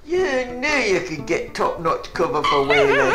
You knew you could get top-notch cover for whalers.